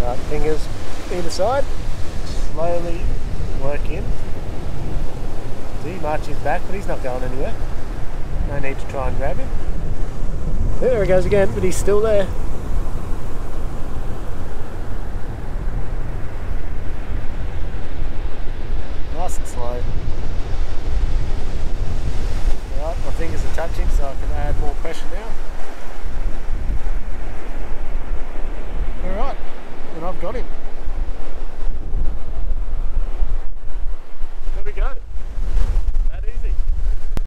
Fingers either side, slowly work in. See, marching back, but he's not going anywhere. No need to try and grab him. There he goes again, but he's still there. Nice and slow. Right, my fingers are touching, so I can add